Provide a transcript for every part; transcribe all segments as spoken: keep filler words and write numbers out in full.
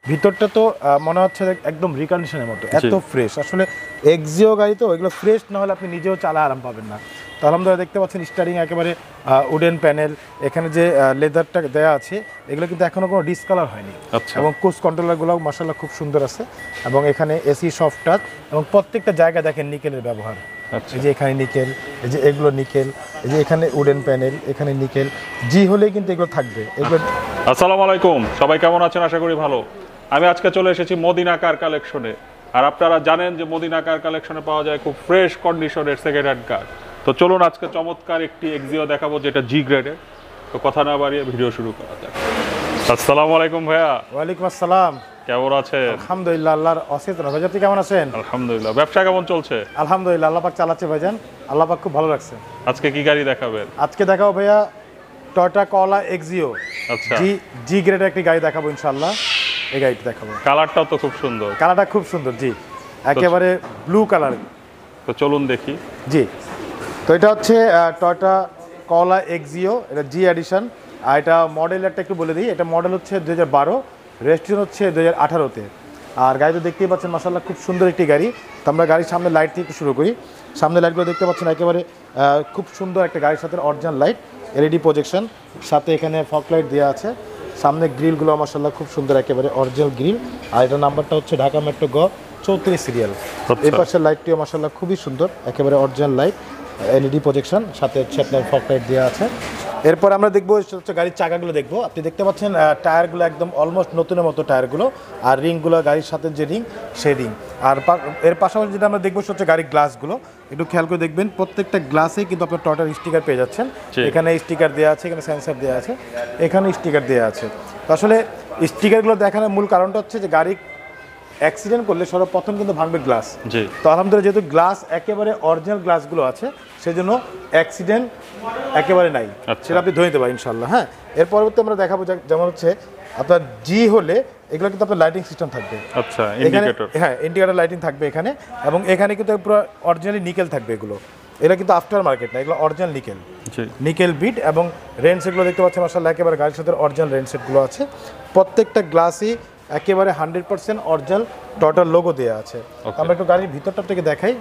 ভিতরটা তো মনে হচ্ছে একদম রিকন্ডিশনের মতো, এত ফ্রেশ। আসলে এক্সিও গাড়ি তো, এগুলো ফ্রেশ না হলে আপনি নিজেও চালা আরাম পাবেন না। তো আলহামদুলিল্লাহ দেখতে পাচ্ছেন স্টারিং একেবারে উডেন প্যানেল, এখানে যে লেদারটা দেওয়া আছে এগুলো কিন্তু এখনও কোনো ডিসকালার হয়নি, এবং ক্রুজ কন্ট্রোলারগুলো মাশাআল্লাহ খুব সুন্দর আছে, এবং এখানে এসি সফট টাচ, এবং প্রত্যেকটা জায়গায় দেখেন নিকেলের ব্যবহার। এই যে এখানে নিকেল, এই যে এগুলো নিকেল, এই যে এখানে উডেন প্যানেল, এখানে নিকেল, জি হলেই কিন্তু এগুলো থাকবে এগুলো। আসসালামু আলাইকুম, সবাই কেমন আছেন? আশা করি ভালো। আমি আজকে চলে এসেছি মদিনা কার কালেকশনে, আর আপনারা জানেন যে মদিনা কার কালেকশনে পাওয়া যায় খুব ফ্রেশ কন্ডিশনের সেকেন্ড হ্যান্ড কার। তো চলুন আজকে চমৎকার একটি এক্সিও দেখাবো যেটা জি গ্রেডের। তো কথা না বাড়িয়ে ভিডিও শুরু করা যাক। আসসালামু আলাইকুম ভাইয়া। ওয়ালাইকুম আসসালাম, কেমন আছেন? আলহামদুলিল্লাহ, আল্লাহর অশেষ রহমত। ভাই আপনি কেমন আছেন? আলহামদুলিল্লাহ। ব্যবসা কেমন চলছে? আলহামদুলিল্লাহ, আল্লাহ পাক চালাচ্ছে ভাইজান, আল্লাহ পাক খুব ভালো রাখছে। আজকে কি গাড়ি দেখাবেন? আজকে দেখাবো ভাইয়া টয়োটা করলা এক্সিও, আচ্ছা, জি জি গ্রেডের একটি গাড়ি দেখাবো ইনশাআল্লাহ। এই গাড়িটা দেখাবো, কালারটাও তো খুব সুন্দর। কালারটা খুব সুন্দর, জি একেবারে ব্লু কালার। তো চলুন দেখি। জি, তো এটা হচ্ছে টয়োটা করলা এক্সিও, এটা জি এডিশন। আর এটা মডেলটা একটু বলে দিই, এটা মডেল হচ্ছে দু হাজার বারো, রেজিস্ট্রেশন হচ্ছে দু হাজার আঠারোতে। আর গাড়ি তো দেখতেই পাচ্ছেন মাশাআল্লাহ খুব সুন্দর একটি গাড়ি। তো আমরা গাড়ির সামনে লাইট থেকে শুরু করি। সামনে লাইটগুলো দেখতে পাচ্ছেন একেবারে খুব সুন্দর একটা গাড়ির সাথে অরিজিনাল লাইট, এলইডি প্রজেকশন, সাথে এখানে ফগ লাইট দেওয়া আছে। সামনে গ্রিলগুলো মাশাআল্লাহ খুব সুন্দর, একেবারে অরিজিনাল গ্রিল। আর এটার নাম্বারটা হচ্ছে ঢাকা মেট্রো গ চৌত্রিশ সিরিয়াল। এই পাশের লাইটটিও মাশাআল্লাহ খুবই সুন্দর, একেবারে অরিজিনাল লাইট, এলইডি প্রজেকশন, সাথে হচ্ছে আপনার ফগ লাইট দেওয়া আছে। এরপর আমরা দেখবো হচ্ছে গাড়ির চাকাগুলো দেখবো। আপনি দেখতে পাচ্ছেন টায়ারগুলো একদম অলমোস্ট নতুনের মতো টায়ারগুলো, আর রিংগুলো গাড়ির সাথে যে রিং সেই রিং। আর এর পাশাপাশি যেটা আমরা দেখবো হচ্ছে গাড়ির গ্লাসগুলো, একটু খেয়াল করে দেখবেন প্রত্যেকটা গ্লাসে কিন্তু আপনার টয়োটার স্টিকার পেয়ে যাচ্ছেন। এখানে স্টিকার দেওয়া আছে, এখানে সেন্সার দেওয়া আছে, এখানে স্টিকার দেওয়া আছে। তো আসলে স্টিকারগুলো দেখানোর মূল কারণটা হচ্ছে যে গাড়ি অ্যাক্সিডেন্ট করলে সর্বপ্রথম কিন্তু ভাঙবে গ্লাস। তো আলহামদুলিল্লাহ যেহেতু গ্লাস একেবারে অরিজিনাল গ্লাসগুলো আছে, সেই জন্য অ্যাক্সিডেন্ট একেবারে নাই, সেটা আপনি ধরে নিতে পারেন ইনশাল্লাহ। হ্যাঁ, এর পরবর্তী আমরা দেখাবো যেমন হচ্ছে আপনার জি হলে এগুলো কিন্তু আপনার লাইটিং সিস্টেম থাকবে। আচ্ছা, ইন্ডিকেটর, হ্যাঁ ইন্ডিকেটর লাইটিং থাকবে এখানে, এবং এখানে কিন্তু পুরো অরিজিনালি নিকেল থাকবে এগুলো। এটা কিন্তু আফটার মার্কেট না, এগুলো অরিজিনাল নিকেল, নিকেল বিট। এবং রেন সেটগুলো দেখতে পাচ্ছেন মাশাআল্লাহ একেবারে গাড়ির সাথে অরিজিনাল রেন সেটগুলো আছে। প্রত্যেকটা গ্লাসই একেবারে হান্ড্রেড পার্সেন্ট অরিজিনাল টয়োটার লোগো দেওয়া আছে। আমরা একটু গাড়ির ভিতরটা থেকে দেখাই।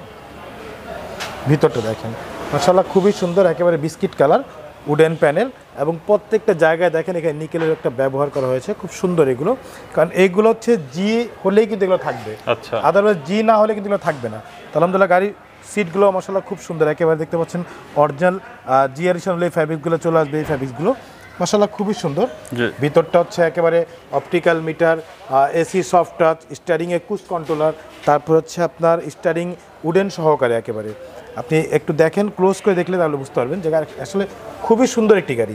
ভিতরটা দেখেন মাশাআল্লাহ খুবই সুন্দর, একেবারে বিস্কিট কালার, উডেন প্যানেল, এবং প্রত্যেকটা জায়গায় দেখেন এখানে নিকেলের একটা ব্যবহার করা হয়েছে, খুব সুন্দর এগুলো। কারণ এইগুলো হচ্ছে জি হলেই কিন্তু এগুলো থাকবে, আচ্ছা আদারওয়াইজ জি না হলে কিন্তু এগুলো থাকবে না। আলহামদুলিল্লাহ গাড়ির সিটগুলো মাশাআল্লাহ খুব সুন্দর, একেবারে দেখতে পাচ্ছেন অরিজিনাল জি এডিশন হলে এই ফ্যাব্রিকগুলো চলে আসবে, এই ফ্যাব্রিকগুলো মাশাআল্লাহ খুবই সুন্দর। ভিতরটা হচ্ছে একেবারে optical meter, AC soft touch, স্টিয়ারিংয়ে ক্রুজ কন্ট্রোলার, তারপর হচ্ছে আপনার স্টিয়ারিং উডেন সহকারে। একেবারে আপনি একটু দেখেন, ক্লোজ করে দেখলে তাহলে বুঝতে পারবেন যে আসলে খুবই সুন্দর একটি গাড়ি।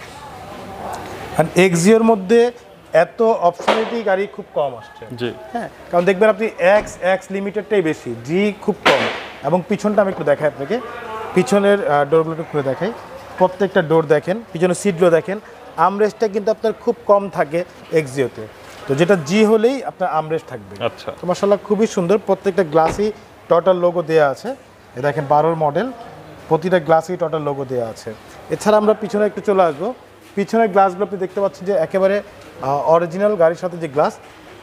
আর এক্সিওর মধ্যে এত অপশনালিটি গাড়ি খুব কম আসছে, হ্যাঁ, কারণ দেখবেন আপনি এক্স এক্স লিমিটেডটাই বেশি, জি খুব কম। এবং পিছনটা আমি একটু দেখাই আপনাকে, পিছনের ডোরগুলো একটু খুলে দেখাই। প্রত্যেকটা ডোর দেখেন, পিছনের সিটগুলো দেখেন, আমরেস্টটা কিন্তু আপনার খুব কম থাকে এক্সিওতে, তো যেটা জি হলেই আপনার আমরেস্ট থাকবে। আচ্ছা, তো মাশাআল্লাহ খুবই সুন্দর, প্রত্যেকটা গ্লাসই টয়োটার লোগো দেওয়া আছে। এ দেখেন বারোর মডেল, প্রতিটা গ্লাসই টয়োটার লোগো দেওয়া আছে। এছাড়া আমরা পিছনে একটু চলে আসবো। পিছনের গ্লাসগুলো আপনি দেখতে পাচ্ছেন যে একেবারে অরিজিনাল গাড়ির সাথে যে গ্লাস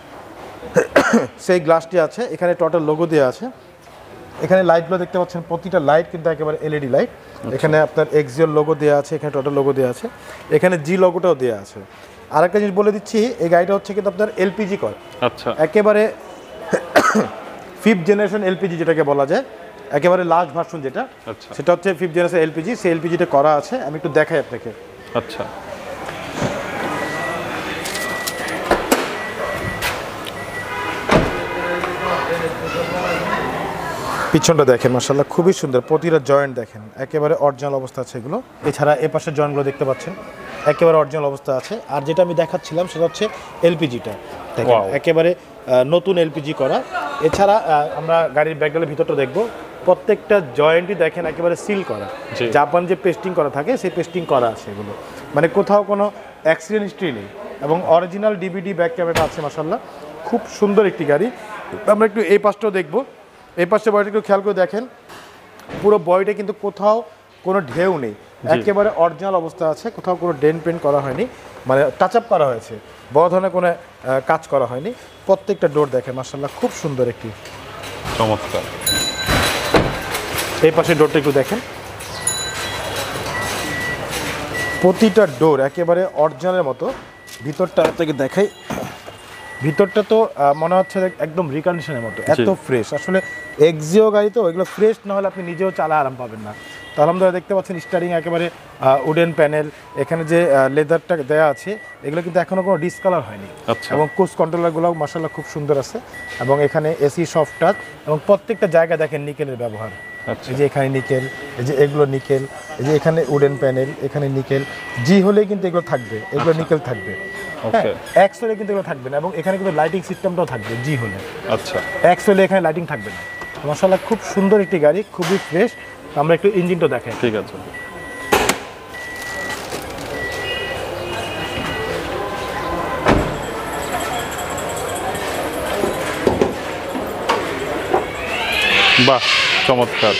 সেই গ্লাসটি আছে, এখানে টয়োটার লোগো দেওয়া আছে। এখানে লাইটগুলো দেখতে পাচ্ছেন, প্রতিটা লাইট কিন্তু একেবারে এলইডি লাইট। এখানে আপনার এক্সিওর লোগো দেওয়া আছে, এখানে টয়োটার লোগো দেওয়া আছে, এখানে জি লোগোটাও দেওয়া আছে। আর একটা জিনিস বলে দিচ্ছি, এই গাড়িটা হচ্ছে কিন্তু আপনার এলপিজি কর, আচ্ছা একেবারে ফিফথ জেনারেশন এলপিজি যেটাকে বলা যায়, একেবারে লাস্ট ভার্সন যেটা, সেটা হচ্ছে ফিফথ জেনারেশন এলপিজি। সেই এলপিজিটা করা আছে, আমি একটু দেখাই আপনাকে। আচ্ছা, পিছনটা দেখেন মাশাআল্লাহ খুবই সুন্দর, প্রতিটা জয়েন্ট দেখেন একেবারে অরিজিনাল অবস্থা আছে এগুলো। এছাড়া এ পাশের জয়েন্টগুলো দেখতে পাচ্ছেন একেবারে অরিজিনাল অবস্থা আছে। আর যেটা আমি দেখাচ্ছিলাম সেটা হচ্ছে এলপিজিটা, একেবারে নতুন এলপিজি করা। এছাড়া আমরা গাড়ির ব্যাকডালের ভিতরটা দেখবো, প্রত্যেকটা জয়েন্টই দেখেন একেবারে সিল করা, জাপান যে পেস্টিং করা থাকে সেই পেস্টিং করা আছে এগুলো, মানে কোথাও কোনো অ্যাক্সিডেন্ট হিস্ট্রি নেই। এবং অরিজিনাল ডিভিডি ব্যাক ক্যামেরা আছে মাশাআল্লাহ, খুব সুন্দর একটি গাড়ি। আমরা একটু এই পাশটাও দেখবো। এই পাশে বডিটা একটু খেয়াল করে দেখেন, পুরো বডিটা কিন্তু কোথাও কোনো ঢেউ নেই, একেবারে অরিজিনাল অবস্থা আছে, কোথাও কোনো ডেন্ট পেন্ট করা হয়নি। মানে টাচ আপ করা হয়েছে, বড় ধরনের কোনো কাজ করা হয়নি। প্রত্যেকটা ডোর দেখেন মাশাআল্লাহ খুব সুন্দর একটি চমৎকার। এই পাশে ডোরটা একটু দেখেন, প্রতিটা ডোর একেবারে অরিজিনালের মতো। ভিতরটা থেকে দেখাই, ভিতরটা তো মনে হচ্ছে একদম রিকন্ডিশনের মতো, এত ফ্রেশ। আসলে এক্সিও গাড়ি তো, এগুলো ফ্রেশ না হলে আপনি নিজেও চালা আরাম পাবেন না। তো আলহামদুলিল্লাহ দেখতে পাচ্ছেন স্টারিং একেবারে উডেন প্যানেল, এখানে যে লেদারটা দেওয়া আছে এগুলো কিন্তু এখনও কোনো ডিসকালার হয়নি, এবং কোচ কন্ট্রোলারগুলোও মাশাআল্লাহ খুব সুন্দর আছে। এবং এখানে এসি সফট টাচ, এবং প্রত্যেকটা জায়গায় দেখেন নিকেলের ব্যবহার। এই যে এখানে নিকেল, এই যে এগুলো নিকেল, এই যে এখানে উডেন প্যানেল, এখানে নিকেল। জি হলেই কিন্তু এগুলো থাকবে, এগুলো নিকেল থাকবে। এক্স হলে কিন্তু এগুলো থাকবে না, এবং এখানে কিন্তু লাইটিং সিস্টেমটাও থাকবে জি হলে। আচ্ছা, এক্স হলে এখানে লাইটিং থাকবে না। মাশাআল্লাহ খুব সুন্দর একটি গাড়ি, খুবই ফ্রেশ। আমরা একটু ইঞ্জিনটা দেখাই। ঠিক আছে। বাহ, চমৎকার।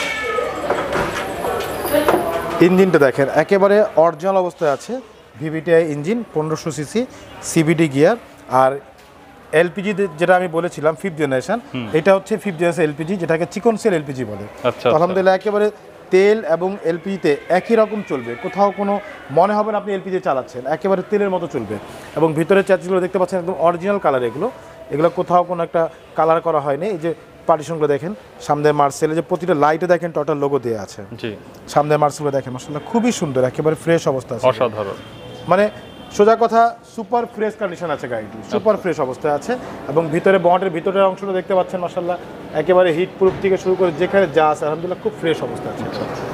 ইঞ্জিনটা দেখেন একেবারে অরিজিনাল অবস্থায় আছে, ভিভিটিআই ইঞ্জিন, পনেরোশো সিসি, সিবিডি গিয়ার। আর এলপিজি যেটা আমি বলেছিলাম ফিফথ জেনারেশন, এটা হচ্ছে ফিফথ জেনারেশন এলপিজি, যেটাকে চিকন সেল এলপিজি বলে। আলহামদুলিল্লাহ একেবারে তেল এবং এলপিজিতে একই রকম চলবে, কোথাও কোনো মনে হবে না আপনি এলপিজি চালাচ্ছেন, একেবারে তেলের মতো চলবে। এবং ভিতরে চ্যাসিসগুলো দেখতে পাচ্ছেন একদম অরিজিনাল কালার, এগুলো এগুলো কোথাও কোনো একটা কালার করা হয়নি। এই যে পার্টিশনগুলো দেখেন, সামনে মার্সেলের যে প্রতিটা লাইটে দেখেন টোটাল লোগো দেওয়া আছে। জি, সামনে মার্সেলগুলো দেখেন মাশাআল্লাহ খুবই সুন্দর, একেবারে ফ্রেশ অবস্থা আছে, অসাধারণ। মানে সোজা কথা সুপার ফ্রেশ কন্ডিশন আছে গাড়িটি, সুপার ফ্রেশ অবস্থায় আছে। এবং ভিতরে বন্ডের ভিতরের অংশটা দেখতে পাচ্ছেন মাশাআল্লাহ একেবারে হিট প্রুফ থেকে শুরু করে যেখানে যা আছে আলহামদুলিল্লাহ খুব ফ্রেশ অবস্থা আছে।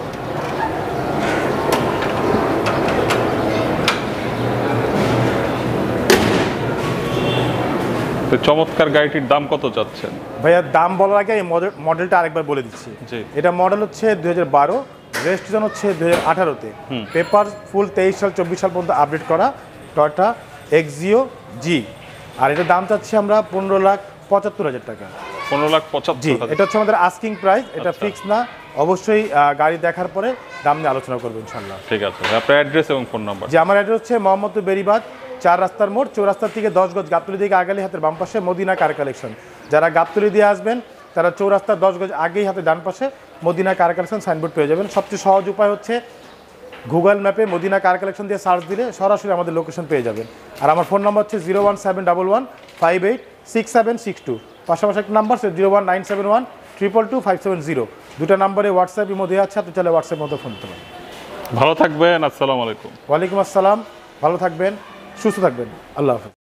তো চমৎকার গাড়িটির দাম কত যাচ্ছেন ভাইয়া? দাম বলার আগে এই মডেলটা আরেকবার বলে দিচ্ছি। এটা মডেল হচ্ছে দুই হাজার বারো, রেজিস্ট্রেশন হচ্ছে দুই হাজার আঠারোতে, পেপার ফুল তেইশ সাল চব্বিশ সাল পর্যন্ত আপডেট করা টয়োটা এক্সিও জি। আর এটার দাম চাচ্ছি আমরা পনেরো লাখ পঁচাত্তর হাজার টাকা। পনেরো লাখ পঁচাত্তর জি, এটা হচ্ছে আমাদের আস্কিং প্রাইস, এটা ফিক্স না। অবশ্যই গাড়ি দেখার পরে দাম নিয়ে আলোচনা করবো ইনশাল্লাহ। ঠিক আছে, আপনার অ্যাড্রেস এবং ফোন নাম্বার? জি, আমার অ্যাড্রেস হচ্ছে মোহাম্মদপুর বেরিবাদ, চার রাস্তার মোড়, চৌরাস্তার থেকে দশ গজ গাবতলী দিকে আগালি হাতের বাম পাশে মদিনা কার কালেকশন। যারা গাবতলী দিয়ে আসবেন তারা চৌরাস্তার দশ গজ আগেই হাতে ডান পাশে মদিনা কার কালেকশন সাইনবোর্ড পেয়ে যাবেন। সবচেয়ে সহজ উপায় হচ্ছে গুগল ম্যাপে মদিনা কার কালেকশন দিয়ে সার্চ দিলে সরাসরি আমাদের লোকেশন পেয়ে যাবেন। আর আমার ফোন নাম্বার হচ্ছে zero one seven double one five eight six seven six two. পাশাপাশি একটা নাম্বার হচ্ছে zero one nine seven one triple two five seven zero. দুটো নাম্বারে হোয়াটসঅ্যাপের মধ্যে আছে, আপনি চাইলে হোয়াটসঅ্যাপের মধ্যে ফোন করবেন। ভালো থাকবেন, আসসালামু আলাইকুম। ওয়ালাইকুম আসসালাম, ভালো থাকবেন, সুস্থ থাকবেন, আল্লাহ হাফেজ।